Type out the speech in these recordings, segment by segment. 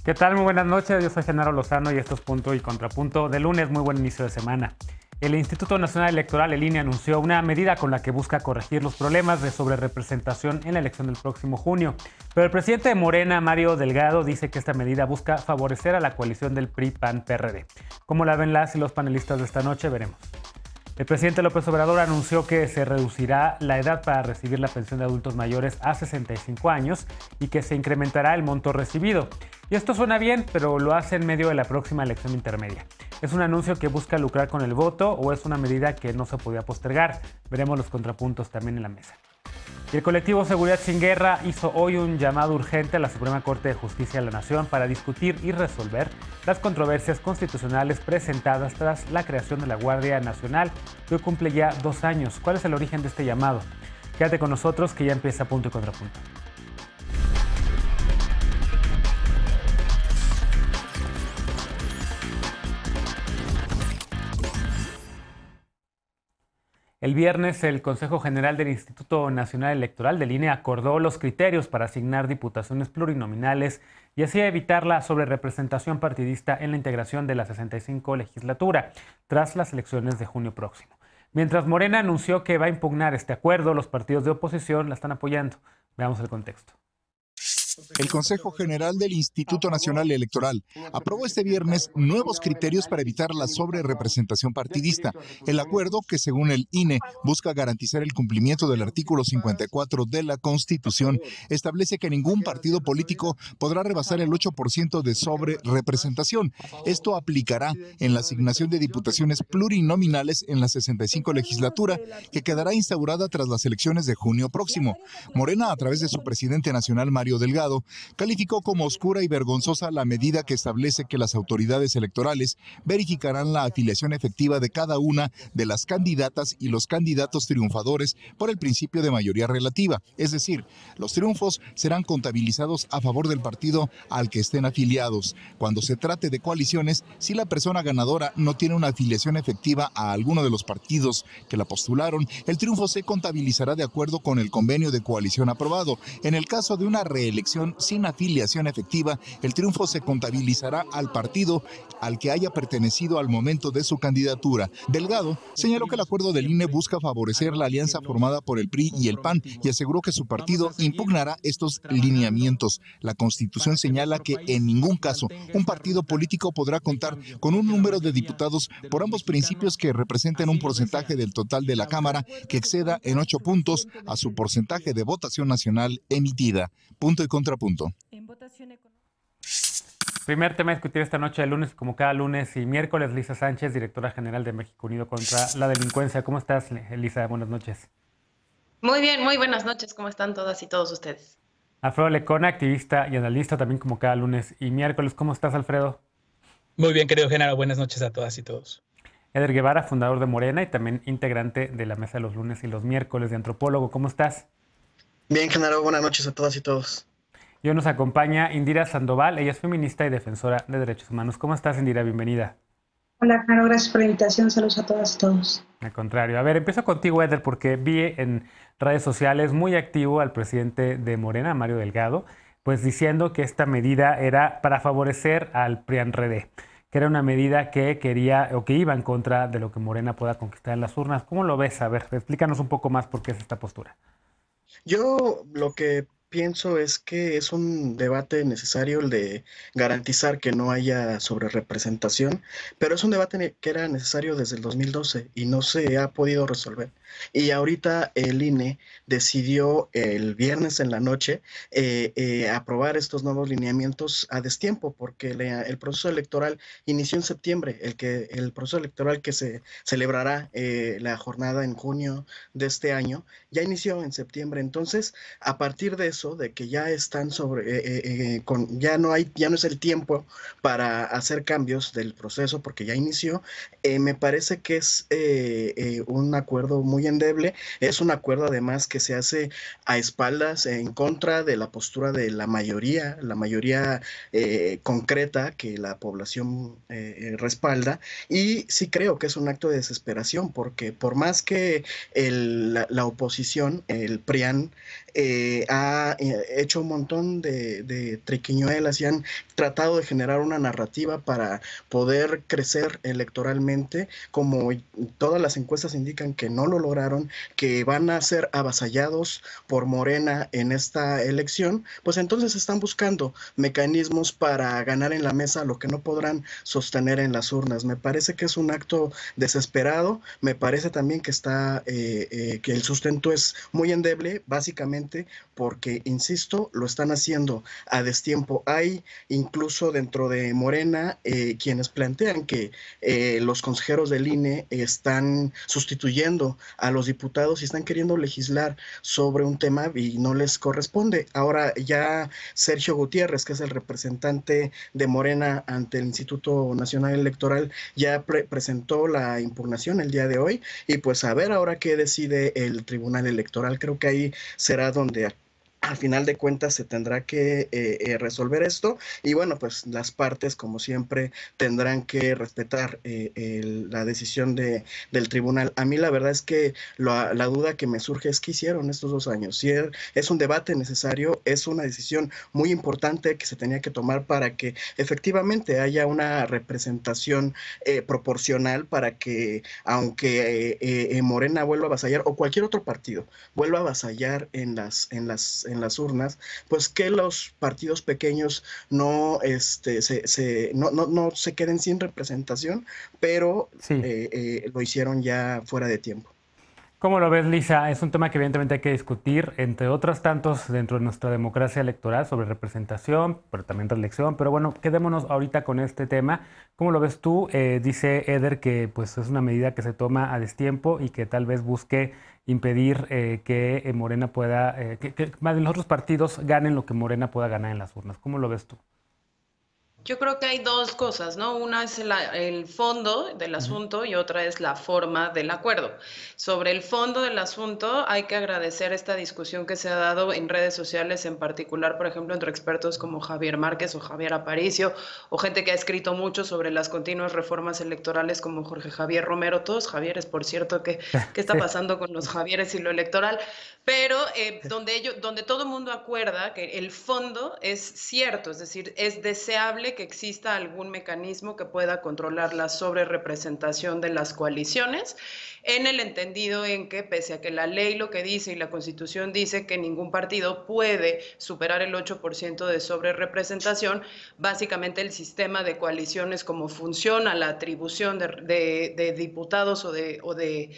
¿Qué tal? Muy buenas noches, yo soy Genaro Lozano y esto es Punto y Contrapunto de lunes, muy buen inicio de semana. El Instituto Nacional Electoral, el INE, anunció una medida con la que busca corregir los problemas de sobrerepresentación en la elección del próximo junio. Pero el presidente de Morena, Mario Delgado, dice que esta medida busca favorecer a la coalición del PRI-PAN-PRD. ¿Cómo la ven las y los panelistas de esta noche? Veremos. El presidente López Obrador anunció que se reducirá la edad para recibir la pensión de adultos mayores a 65 años y que se incrementará el monto recibido. Y esto suena bien, pero lo hace en medio de la próxima elección intermedia. ¿Es un anuncio que busca lucrar con el voto o es una medida que no se podía postergar? Veremos los contrapuntos también en la mesa. Y el colectivo Seguridad Sin Guerra hizo hoy un llamado urgente a la Suprema Corte de Justicia de la Nación para discutir y resolver las controversias constitucionales presentadas tras la creación de la Guardia Nacional, que hoy cumple ya 2 años. ¿Cuál es el origen de este llamado? Quédate con nosotros que ya empieza Punto y Contrapunto. El viernes, el Consejo General del Instituto Nacional Electoral del INE acordó los criterios para asignar diputaciones plurinominales y así evitar la sobrerepresentación partidista en la integración de la 65 legislatura tras las elecciones de junio próximo. Mientras Morena anunció que va a impugnar este acuerdo, los partidos de oposición la están apoyando. Veamos el contexto. El Consejo General del Instituto Nacional Electoral aprobó este viernes nuevos criterios para evitar la sobrerepresentación partidista. El acuerdo, que según el INE busca garantizar el cumplimiento del artículo 54 de la Constitución, establece que ningún partido político podrá rebasar el 8% de sobrerepresentación. Esto aplicará en la asignación de diputaciones plurinominales en la 65 legislatura, que quedará instaurada tras las elecciones de junio próximo. Morena, a través de su presidente nacional, Mario Delgado, calificó como oscura y vergonzosa la medida que establece que las autoridades electorales verificarán la afiliación efectiva de cada una de las candidatas y los candidatos triunfadores por el principio de mayoría relativa. Es decir, los triunfos serán contabilizados a favor del partido al que estén afiliados. Cuando se trate de coaliciones, si la persona ganadora no tiene una afiliación efectiva a alguno de los partidos que la postularon, el triunfo se contabilizará de acuerdo con el convenio de coalición aprobado. En el caso de una reelección sin afiliación efectiva, el triunfo se contabilizará al partido al que haya pertenecido al momento de su candidatura. Delgado señaló que el acuerdo del INE busca favorecer la alianza formada por el PRI y el PAN y aseguró que su partido impugnará estos lineamientos. La Constitución señala que en ningún caso un partido político podrá contar con un número de diputados por ambos principios que representen un porcentaje del total de la Cámara que exceda en 8 puntos a su porcentaje de votación nacional emitida. Punto y contrapunto. Primer tema a discutir esta noche de lunes, como cada lunes y miércoles, Lisa Sánchez, directora general de México Unido contra la Delincuencia. ¿Cómo estás, Lisa? Buenas noches. Muy bien, muy buenas noches. ¿Cómo están todas y todos ustedes? Alfredo Lecona, activista y analista, también como cada lunes y miércoles. ¿Cómo estás, Alfredo? Muy bien, querido Genaro. Buenas noches a todas y todos. Eder Guevara, fundador de Morena y también integrante de la mesa de los lunes y los miércoles de Antropólogo. ¿Cómo estás? Bien, Genaro. Buenas noches a todas y todos. Y hoy nos acompaña Indira Sandoval. Ella es feminista y defensora de derechos humanos. ¿Cómo estás, Indira? Bienvenida. Hola, Genaro. Gracias por la invitación. Saludos a todas y todos. Al contrario. A ver, empiezo contigo, Eder, porque vi en redes sociales muy activo al presidente de Morena, Mario Delgado, pues diciendo que esta medida era para favorecer al PRIAN-RD, que era una medida que quería o que iba en contra de lo que Morena pueda conquistar en las urnas. ¿Cómo lo ves? A ver, explícanos un poco más por qué es esta postura. Yo lo que pienso es que es un debate necesario el de garantizar que no haya sobrerepresentación, pero es un debate que era necesario desde el 2012 y no se ha podido resolver. Y ahorita el INE decidió el viernes en la noche aprobar estos nuevos lineamientos a destiempo, porque el proceso electoral inició en septiembre, el proceso electoral que se celebrará la jornada en junio de este año, ya inició en septiembre. Entonces, a partir de eso, de que ya están ya no es el tiempo para hacer cambios del proceso porque ya inició, me parece que es un acuerdo muy endeble, es un acuerdo además que se hace a espaldas en contra de la postura de la mayoría concreta que la población respalda, y sí creo que es un acto de desesperación porque por más que la oposición, el PRIAN, ha ha hecho un montón de triquiñuelas y han tratado de generar una narrativa para poder crecer electoralmente, como todas las encuestas indican que no lo lograron, que van a ser avasallados por Morena en esta elección, pues entonces están buscando mecanismos para ganar en la mesa lo que no podrán sostener en las urnas. Me parece que es un acto desesperado, me parece también que que el sustento es muy endeble, básicamente porque, insisto, lo están haciendo a destiempo. Hay incluso dentro de Morena quienes plantean que los consejeros del INE están sustituyendo a los diputados y están queriendo legislar sobre un tema y no les corresponde. Ahora ya Sergio Gutiérrez, que es el representante de Morena ante el Instituto Nacional Electoral, ya presentó la impugnación el día de hoy y pues a ver ahora qué decide el Tribunal Electoral. Creo que ahí será donde al final de cuentas se tendrá que resolver esto y bueno, pues las partes como siempre tendrán que respetar la decisión del tribunal. A mí la verdad es que la duda que me surge es qué hicieron estos 2 años. Si es un debate necesario, es una decisión muy importante que se tenía que tomar para que efectivamente haya una representación proporcional para que aunque Morena vuelva a avasallar o cualquier otro partido vuelva a avasallar en las urnas, pues que los partidos pequeños no se queden sin representación, pero Sí. lo hicieron ya fuera de tiempo. ¿Cómo lo ves, Lisa? Es un tema que evidentemente hay que discutir, entre otros tantos dentro de nuestra democracia electoral, sobre representación, pero también reelección. Pero bueno, quedémonos ahorita con este tema. ¿Cómo lo ves tú? Dice Eder que pues, es una medida que se toma a destiempo y que tal vez busque impedir que Morena pueda, que más bien los otros partidos ganen lo que Morena pueda ganar en las urnas. ¿Cómo lo ves tú? Yo creo que hay dos cosas, ¿no? Una es el fondo del Ujú. asunto y otra es la forma del acuerdo. Sobre el fondo del asunto, hay que agradecer esta discusión que se ha dado en redes sociales, en particular, por ejemplo, entre expertos como Javier Márquez o Javier Aparicio, o gente que ha escrito mucho sobre las continuas reformas electorales como Jorge Javier Romero, todos Javieres, por cierto, ¿qué está Sí. pasando con los Javieres y lo electoral? Pero donde todo el mundo acuerda que el fondo es cierto, es decir, es deseable que exista algún mecanismo que pueda controlar la sobrerepresentación de las coaliciones, en el entendido en que, pese a que la ley lo que dice y la Constitución dice que ningún partido puede superar el 8% de sobrerepresentación, básicamente el sistema de coaliciones, como funciona la atribución de diputados o de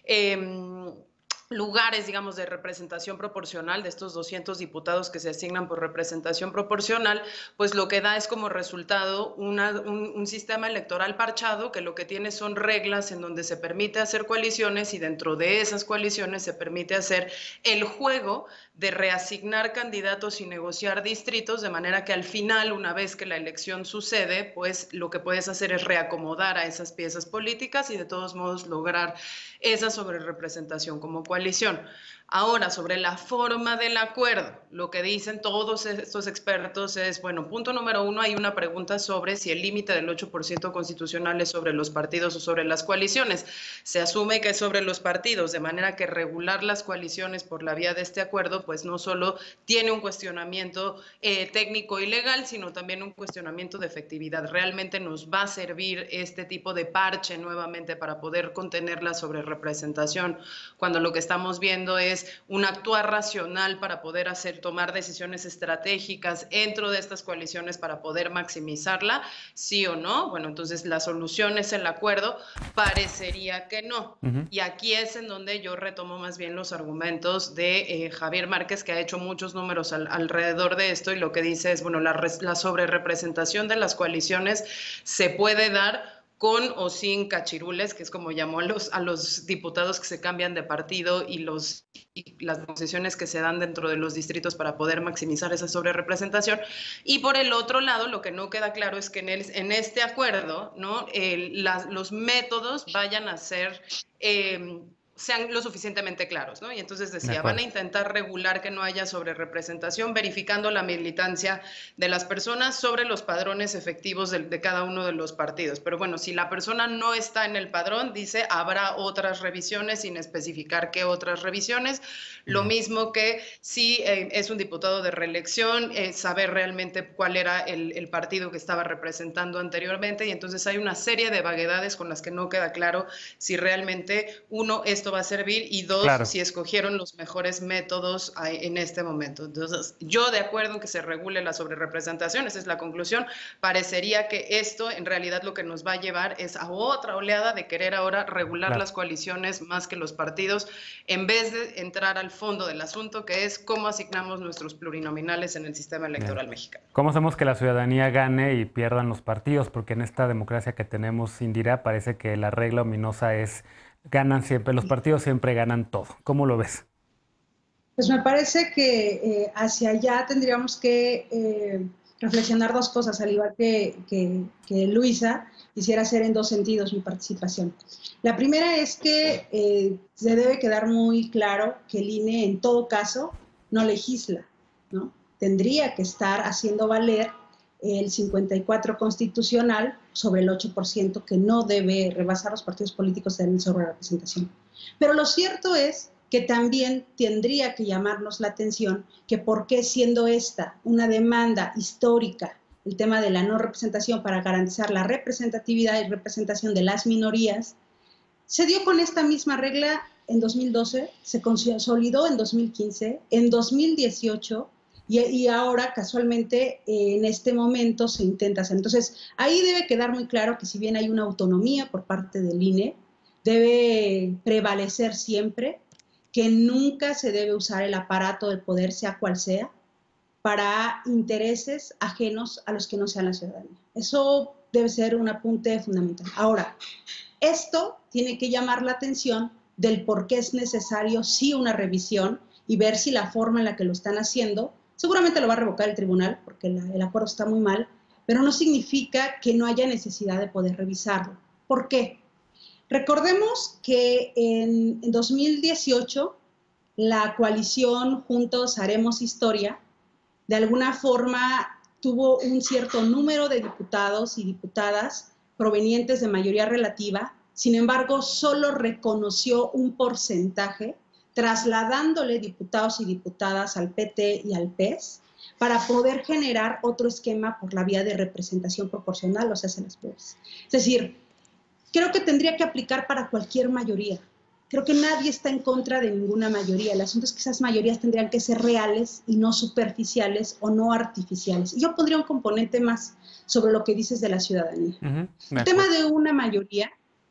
lugares, digamos, de representación proporcional, de estos 200 diputados que se asignan por representación proporcional, pues lo que da es como resultado un sistema electoral parchado que lo que tiene son reglas en donde se permite hacer coaliciones y dentro de esas coaliciones se permite hacer el juego de reasignar candidatos y negociar distritos, de manera que al final, una vez que la elección sucede, pues lo que puedes hacer es reacomodar a esas piezas políticas y de todos modos lograr esa sobrerepresentación como coalición. Ahora, sobre la forma del acuerdo, lo que dicen todos estos expertos es, bueno, punto número uno, hay una pregunta sobre si el límite del 8% constitucional es sobre los partidos o sobre las coaliciones. Se asume que es sobre los partidos, de manera que regular las coaliciones por la vía de este acuerdo, pues no solo tiene un cuestionamiento técnico y legal, sino también un cuestionamiento de efectividad. ¿Realmente nos va a servir este tipo de parche nuevamente para poder contener la sobrerepresentación, cuando lo que estamos viendo es un actuar racional para poder tomar decisiones estratégicas dentro de estas coaliciones para poder maximizarla, sí o no? Bueno, entonces la solución es el acuerdo, parecería que no. Ujú. Y aquí es en donde yo retomo más bien los argumentos de Javier Márquez, que ha hecho muchos números alrededor de esto, y lo que dice es, bueno, la sobrerepresentación de las coaliciones se puede dar con o sin cachirules, que es como llamó a los diputados que se cambian de partido y las negociaciones que se dan dentro de los distritos para poder maximizar esa sobrerepresentación. Y por el otro lado, lo que no queda claro es que en este acuerdo, ¿no? Los métodos vayan a ser sean lo suficientemente claros, ¿no? Y entonces decía, van a intentar regular que no haya sobrerepresentación, verificando la militancia de las personas sobre los padrones efectivos de cada uno de los partidos. Pero bueno, si la persona no está en el padrón, dice, habrá otras revisiones sin especificar qué otras revisiones. Lo mismo que si es un diputado de reelección, saber realmente cuál era el partido que estaba representando anteriormente. Y entonces hay una serie de vaguedades con las que no queda claro si realmente, uno, esto va a servir, y dos, claro, si escogieron los mejores métodos en este momento. Entonces, yo de acuerdo en que se regule la sobrerepresentación, esa es la conclusión. Parecería que esto en realidad lo que nos va a llevar es a otra oleada de querer ahora regular, claro, las coaliciones más que los partidos, en vez de entrar al fondo del asunto, que es cómo asignamos nuestros plurinominales en el sistema electoral mexicano. ¿Cómo hacemos que la ciudadanía gane y pierdan los partidos? Porque en esta democracia que tenemos, Indira, parece que la regla ominosa es ganan siempre, los partidos siempre ganan todo. ¿Cómo lo ves? Pues me parece que hacia allá tendríamos que reflexionar dos cosas, al igual que Luisa, quisiera hacer en dos sentidos mi participación. La primera es que se debe quedar muy claro que el INE en todo caso no legisla, ¿no? Tendría que estar haciendo valer el 54 constitucional sobre el 8% que no debe rebasar los partidos políticos en sobrerepresentación. Pero lo cierto es que también tendría que llamarnos la atención que por qué, siendo esta una demanda histórica, el tema de la no representación para garantizar la representatividad y representación de las minorías, se dio con esta misma regla en 2012, se consolidó en 2015, en 2018, y ahora casualmente en este momento se intenta hacer. Entonces ahí debe quedar muy claro que si bien hay una autonomía por parte del INE, debe prevalecer siempre que nunca se debe usar el aparato del poder, sea cual sea, para intereses ajenos a los que no sean la ciudadanía. Eso debe ser un apunte fundamental. Ahora, esto tiene que llamar la atención del por qué es necesario sí una revisión y ver si la forma en la que lo están haciendo, seguramente lo va a revocar el tribunal porque el acuerdo está muy mal, pero no significa que no haya necesidad de poder revisarlo. ¿Por qué? Recordemos que en 2018 la coalición Juntos Haremos Historia de alguna forma tuvo un cierto número de diputados y diputadas provenientes de mayoría relativa, sin embargo solo reconoció un porcentaje trasladándole diputados y diputadas al PT y al PES para poder generar otro esquema por la vía de representación proporcional, o sea, en las PES. Es decir, creo que tendría que aplicar para cualquier mayoría. Creo que nadie está en contra de ninguna mayoría. El asunto es que esas mayorías tendrían que ser reales y no superficiales o no artificiales. Y yo pondría un componente más sobre lo que dices de la ciudadanía. El tema de una mayoría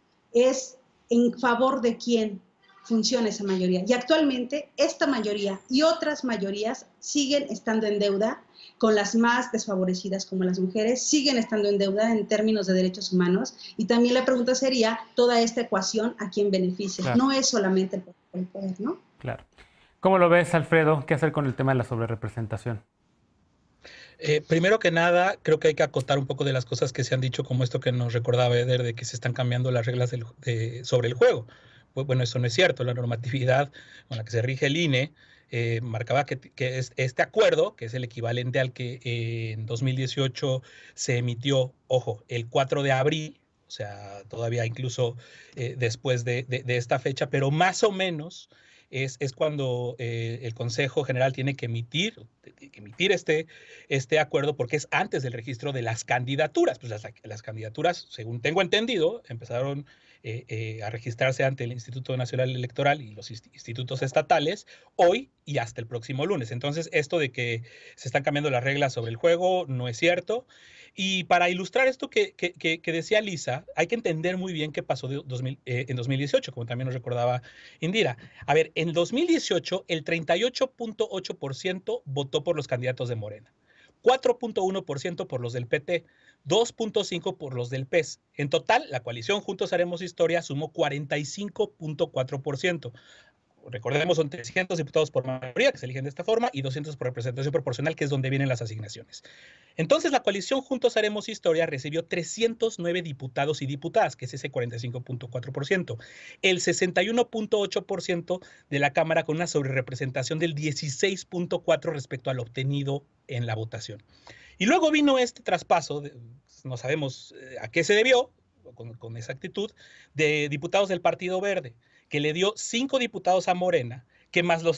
es en favor de quién funciona esa mayoría. Y actualmente esta mayoría y otras mayorías siguen estando en deuda con las más desfavorecidas como las mujeres, siguen estando en deuda en términos de derechos humanos, y también la pregunta sería, toda esta ecuación, ¿a quién beneficia? Claro. No es solamente el poder, ¿no? Claro. ¿Cómo lo ves, Alfredo? ¿Qué hacer con el tema de la sobrerepresentación? Primero que nada, creo que hay que acotar un poco de las cosas que se han dicho, como esto que nos recordaba Eder, de que se están cambiando las reglas sobre el juego. Pues, bueno, eso no es cierto. La normatividad con la que se rige el INE marcaba que este acuerdo, que es el equivalente al que en 2018 se emitió, ojo, el 4 de abril, o sea, todavía incluso después de esta fecha, pero más o menos es cuando el Consejo General tiene que emitir este acuerdo, porque es antes del registro de las candidaturas. Pues las candidaturas, según tengo entendido, empezaron a registrarse ante el Instituto Nacional Electoral y los institutos estatales hoy y hasta el próximo lunes. Entonces, esto de que se están cambiando las reglas sobre el juego no es cierto. Y para ilustrar esto que decía Lisa, hay que entender muy bien qué pasó en 2018, como también nos recordaba Indira. A ver, en 2018 el 38.8% votó por los candidatos de Morena, 4.1% por los del PT, 2.5% por los del PES. En total, la coalición Juntos Haremos Historia sumó 45.4%. recordemos, son 300 diputados por mayoría, que se eligen de esta forma, y 200 por representación proporcional, que es donde vienen las asignaciones. Entonces, la coalición Juntos Haremos Historia recibió 309 diputados y diputadas, que es ese 45.4%. El 61.8% de la Cámara, con una sobrerepresentación del 16.4% respecto al obtenido en la votación. Y luego vino este traspaso, no sabemos a qué se debió, con exactitud, de diputados del Partido Verde, que le dio 5 diputados a Morena, que más los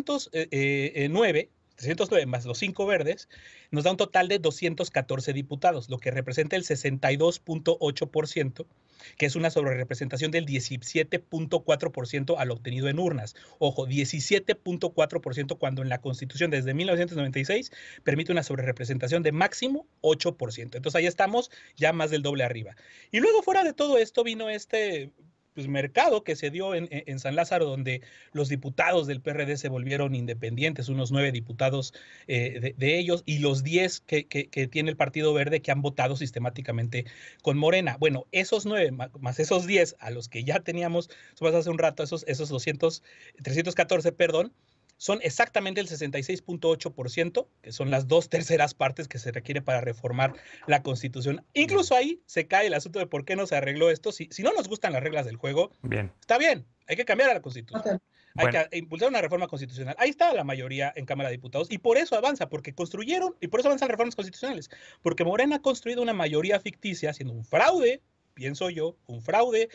309 más los 5 verdes, nos da un total de 214 diputados, lo que representa el 62.8%, que es una sobrerepresentación del 17.4% al obtenido en urnas. Ojo, 17.4% cuando en la Constitución desde 1996 permite una sobrerepresentación de máximo 8%. Entonces ahí estamos ya más del doble arriba. Y luego fuera de todo esto vino este mercado que se dio en San Lázaro, donde los diputados del PRD se volvieron independientes, unos 9 diputados de ellos, y los 10 que tiene el Partido Verde, que han votado sistemáticamente con Morena. Bueno, esos 9 más esos 10 a los que ya teníamos hace un rato, esos 314, perdón, son exactamente el 66.8%, que son las 2/3 partes que se requiere para reformar la Constitución. Incluso ahí se cae el asunto de por qué no se arregló esto. Si no nos gustan las reglas del juego, está bien, hay que cambiar a la Constitución. Okay. Hay que impulsar una reforma constitucional. Ahí está la mayoría en Cámara de Diputados, y por eso avanza, porque construyeron, y por eso avanzan reformas constitucionales, porque Morena ha construido una mayoría ficticia, haciendo un fraude, pienso yo, un fraude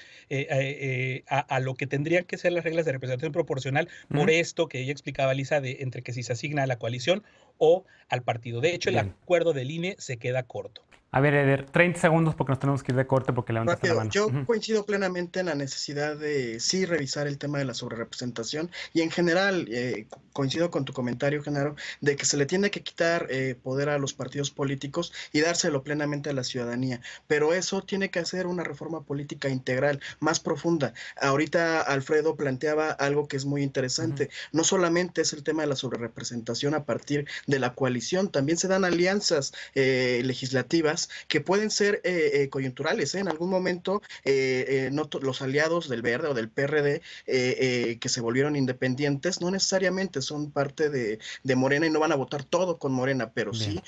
a lo que tendrían que ser las reglas de representación proporcional, por esto que ella explicaba, Lisa, entre que si se asigna a la coalición o al partido. De hecho, el acuerdo del INE se queda corto. A ver, Eder, 30 segundos porque nos tenemos que ir de corte porque levantaste la mano. Yo coincido plenamente en la necesidad de sí revisar el tema de la sobrerepresentación, y en general coincido con tu comentario, Genaro, de que se le tiene que quitar poder a los partidos políticos y dárselo plenamente a la ciudadanía, pero eso tiene que hacer una reforma política integral, más profunda. Ahorita Alfredo planteaba algo que es muy interesante, no solamente es el tema de la sobrerepresentación a partir de la coalición, también se dan alianzas legislativas que pueden ser coyunturales, en algún momento los aliados del Verde o del PRD que se volvieron independientes no necesariamente son parte de Morena y no van a votar todo con Morena, pero sí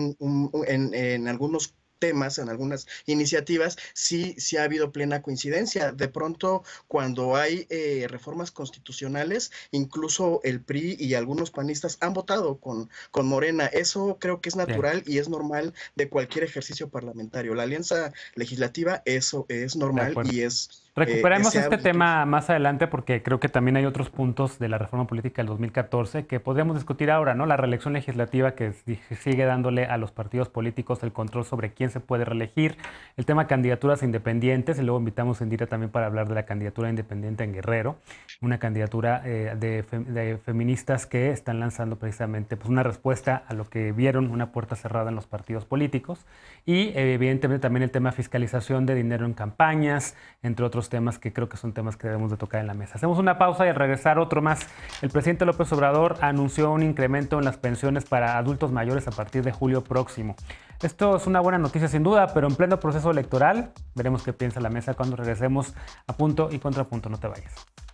en algunos temas, en algunas iniciativas, sí ha habido plena coincidencia. De pronto, cuando hay reformas constitucionales, incluso el PRI y algunos panistas han votado con Morena. Eso creo que es natural y es normal de cualquier ejercicio parlamentario. La alianza legislativa, eso es normal y es... Recuperemos este tema más adelante porque creo que también hay otros puntos de la reforma política del 2014 que podríamos discutir ahora, ¿no? La reelección legislativa que sigue dándole a los partidos políticos el control sobre quién se puede reelegir, el tema de candidaturas independientes, y luego invitamos a Indira también para hablar de la candidatura independiente en Guerrero, una candidatura de feministas que están lanzando precisamente pues, una respuesta a lo que vieron una puerta cerrada en los partidos políticos, y evidentemente también el tema de fiscalización de dinero en campañas, entre otros temas que creo que son temas que debemos de tocar en la mesa. Hacemos una pausa y al regresar otro más. El presidente López Obrador anunció un incremento en las pensiones para adultos mayores a partir de julio próximo. Esto es una buena noticia sin duda, pero en pleno proceso electoral veremos qué piensa la mesa cuando regresemos a Punto y Contrapunto. No te vayas.